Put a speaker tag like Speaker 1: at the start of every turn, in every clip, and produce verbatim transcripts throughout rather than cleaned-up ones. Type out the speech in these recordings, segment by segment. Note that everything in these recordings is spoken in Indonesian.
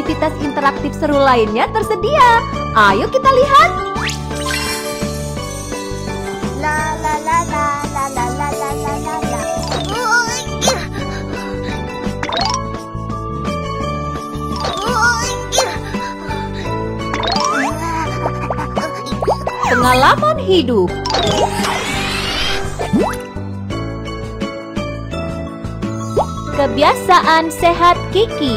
Speaker 1: aktivitas interaktif seru lainnya tersedia. Ayo kita lihat.
Speaker 2: La la la la la la la la la la la.
Speaker 1: Pengalaman hidup. Kebiasaan sehat Kiki.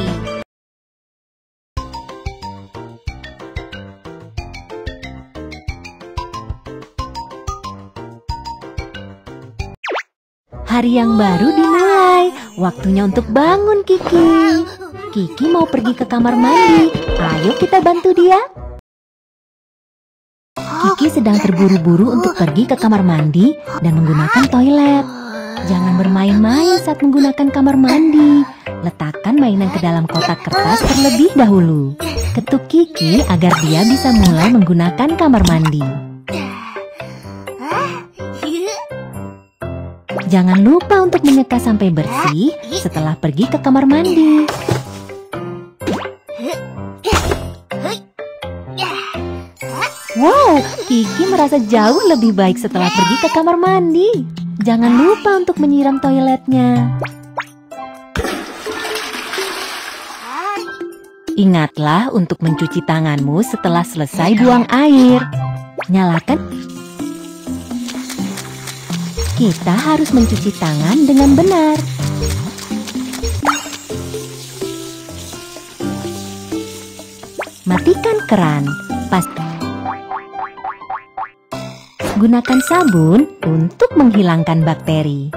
Speaker 1: Hari yang baru dimulai. Waktunya untuk bangun Kiki. Kiki mau pergi ke kamar mandi. Ayo kita bantu dia. Kiki sedang terburu-buru untuk pergi ke kamar mandi dan menggunakan toilet. Jangan bermain-main saat menggunakan kamar mandi. Letakkan mainan ke dalam kotak kertas terlebih dahulu. Ketuk Kiki agar dia bisa mulai menggunakan kamar mandi. Jangan lupa untuk menyeka sampai bersih setelah pergi ke kamar mandi. Wow, Kiki merasa jauh lebih baik setelah pergi ke kamar mandi. Jangan lupa untuk menyiram toiletnya. Ingatlah untuk mencuci tanganmu setelah selesai buang air. Nyalakan. Kita harus mencuci tangan dengan benar. Matikan keran. Pasti. Gunakan sabun untuk menghilangkan bakteri.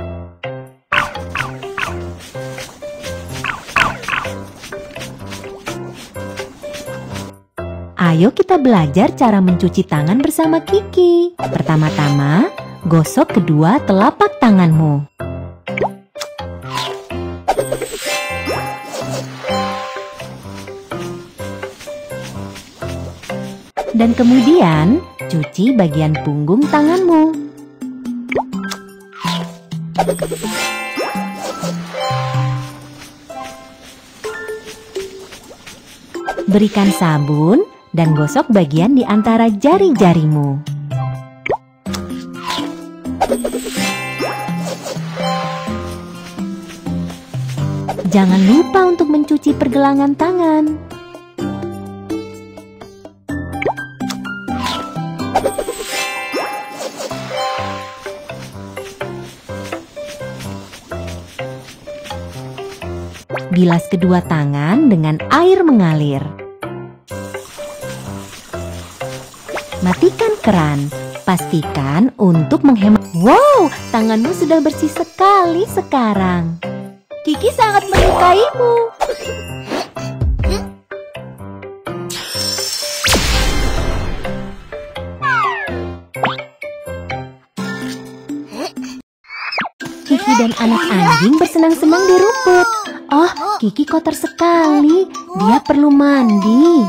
Speaker 1: Ayo kita belajar cara mencuci tangan bersama Kiki. Pertama-tama, gosok kedua telapak tanganmu. Dan kemudian, cuci bagian punggung tanganmu. Berikan sabun dan gosok bagian di antara jari-jarimu. Jangan lupa untuk mencuci pergelangan tangan. Bilas kedua tangan dengan air mengalir. Matikan keran. Pastikan untuk menghemat. Wow, tanganmu sudah bersih sekali sekarang. Kiki sangat menyukaimu. Kiki dan anak anjing bersenang-senang di rumput. Oh, Kiki kotor sekali. Dia perlu mandi.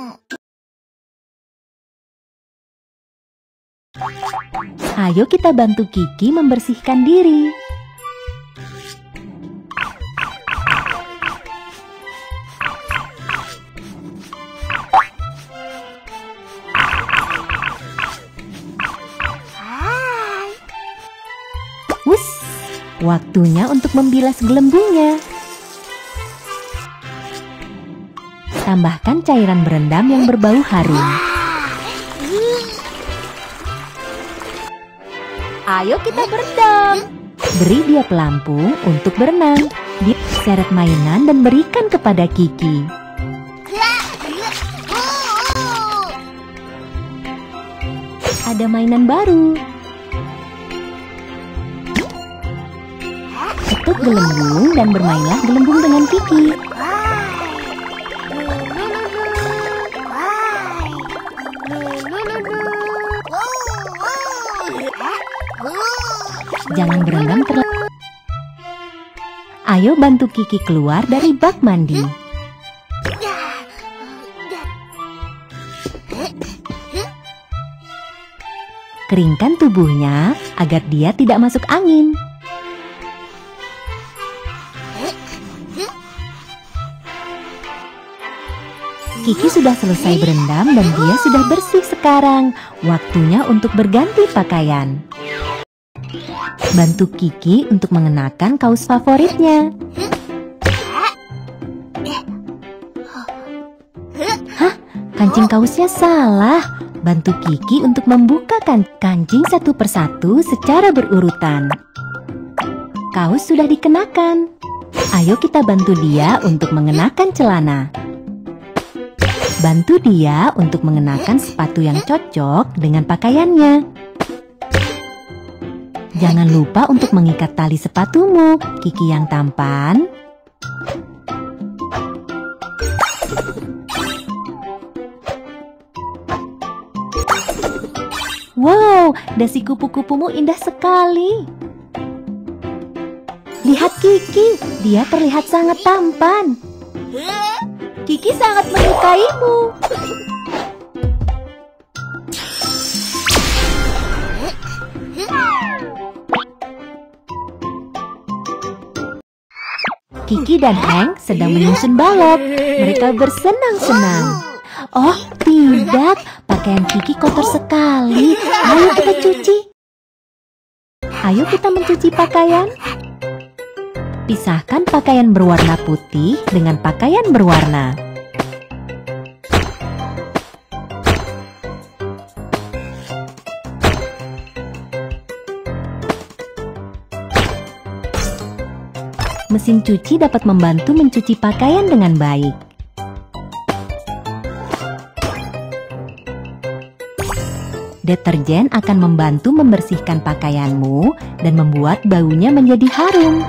Speaker 1: Ayo kita bantu Kiki membersihkan diri. Wus, waktunya untuk membilas gelembungnya. Tambahkan cairan berendam yang berbau harum. Ayo kita berendam. Beri dia pelampung untuk berenang. Dia seret mainan dan berikan kepada Kiki. Ada mainan baru. Ketuk gelembung dan bermainlah gelembung dengan Kiki. Jangan berendam terlalu. Ayo bantu Kiki keluar dari bak mandi. Keringkan tubuhnya agar dia tidak masuk angin. Kiki sudah selesai berendam dan dia sudah bersih sekarang. Waktunya untuk berganti pakaian. Bantu Kiki untuk mengenakan kaos favoritnya. Hah? Kancing kaosnya salah. Bantu Kiki untuk membuka kan kancing satu persatu secara berurutan. Kaos sudah dikenakan. Ayo kita bantu dia untuk mengenakan celana. Bantu dia untuk mengenakan sepatu yang cocok dengan pakaiannya. Jangan lupa untuk mengikat tali sepatumu, Kiki yang tampan. Wow, dasi kupu-kupumu indah sekali. Lihat Kiki, dia terlihat sangat tampan. Kiki sangat menyukaimu. Kiki dan Hank sedang menyusun balok. Mereka bersenang-senang. Oh, tidak. Pakaian Kiki kotor sekali. Ayo kita cuci. Ayo kita mencuci pakaian. Pisahkan pakaian berwarna putih dengan pakaian berwarna. Mesin cuci dapat membantu mencuci pakaian dengan baik. Deterjen akan membantu membersihkan pakaianmu dan membuat baunya menjadi harum.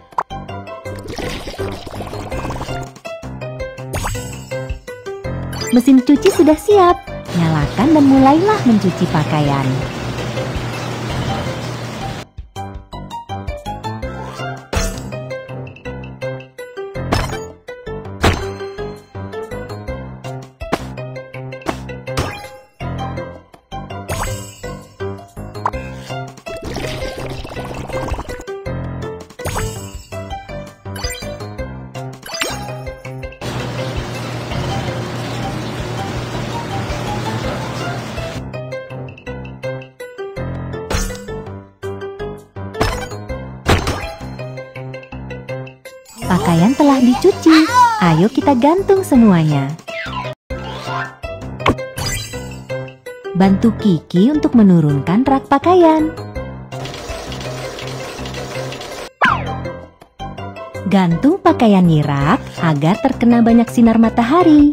Speaker 1: Mesin cuci sudah siap. Nyalakan dan mulailah mencuci pakaian. Pakaian telah dicuci. Ayo kita gantung semuanya. Bantu Kiki untuk menurunkan rak pakaian. Gantung pakaian di rak agar terkena banyak sinar matahari.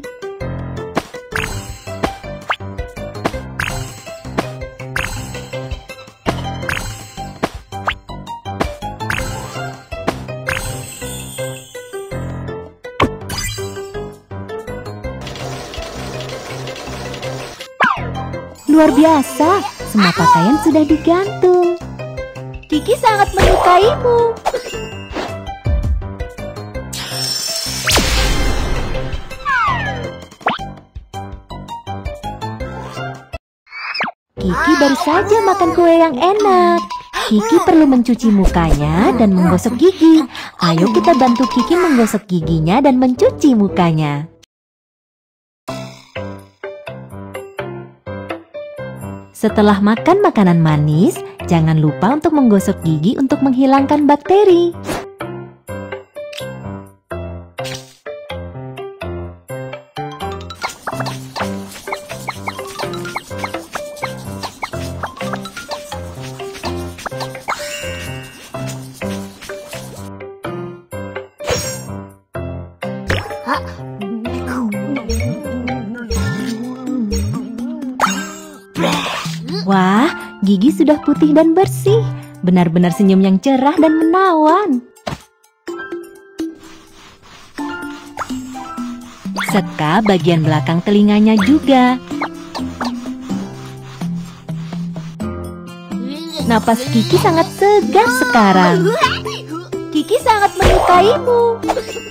Speaker 1: Luar biasa, semua pakaian sudah digantung. Kiki sangat menyukaimu. Kiki baru saja makan kue yang enak. Kiki perlu mencuci mukanya dan menggosok gigi. Ayo kita bantu Kiki menggosok giginya dan mencuci mukanya. Setelah makan makanan manis, jangan lupa untuk menggosok gigi untuk menghilangkan bakteri. Wah, gigi sudah putih dan bersih. Benar-benar senyum yang cerah dan menawan. Seka bagian belakang telinganya juga. Napas Kiki sangat segar sekarang. Kiki sangat menyukaimu.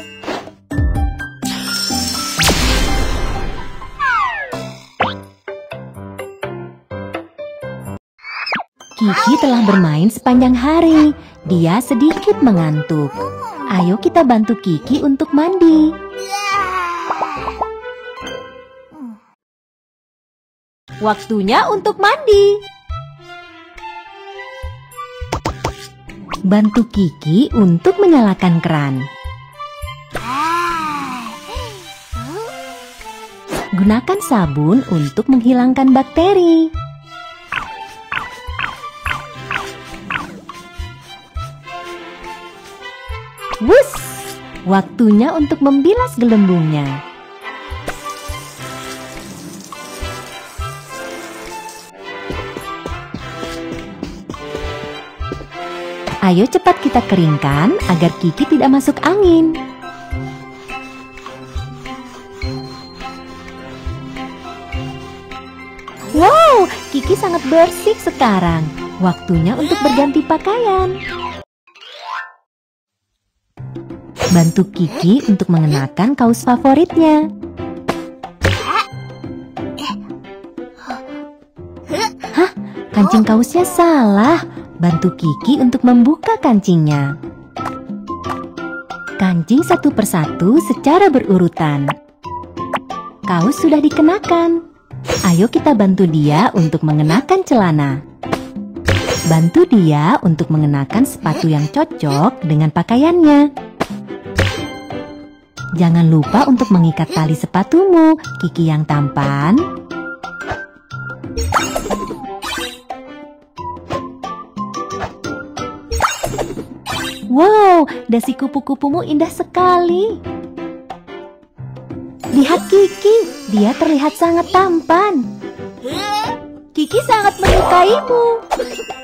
Speaker 1: Kiki telah bermain sepanjang hari. Dia sedikit mengantuk. Ayo kita bantu Kiki untuk mandi. waktunya untuk mandi. Bantu Kiki untuk menyalakan keran. Gunakan sabun untuk menghilangkan bakteri. Wus! Waktunya untuk membilas gelembungnya. Ayo cepat kita keringkan agar Kiki tidak masuk angin. Wow, Kiki sangat bersih sekarang. Waktunya untuk berganti pakaian. Bantu Kiki untuk mengenakan kaos favoritnya. Hah, kancing kaosnya salah. Bantu Kiki untuk membuka kancingnya. Kancing satu persatu secara berurutan. Kaos sudah dikenakan. Ayo kita bantu dia untuk mengenakan celana. Bantu dia untuk mengenakan sepatu yang cocok dengan pakaiannya. Jangan lupa untuk mengikat tali sepatumu, Kiki yang tampan. Wow, dasi kupu-kupumu indah sekali. Lihat Kiki, dia terlihat sangat tampan. Kiki sangat menyukaimu.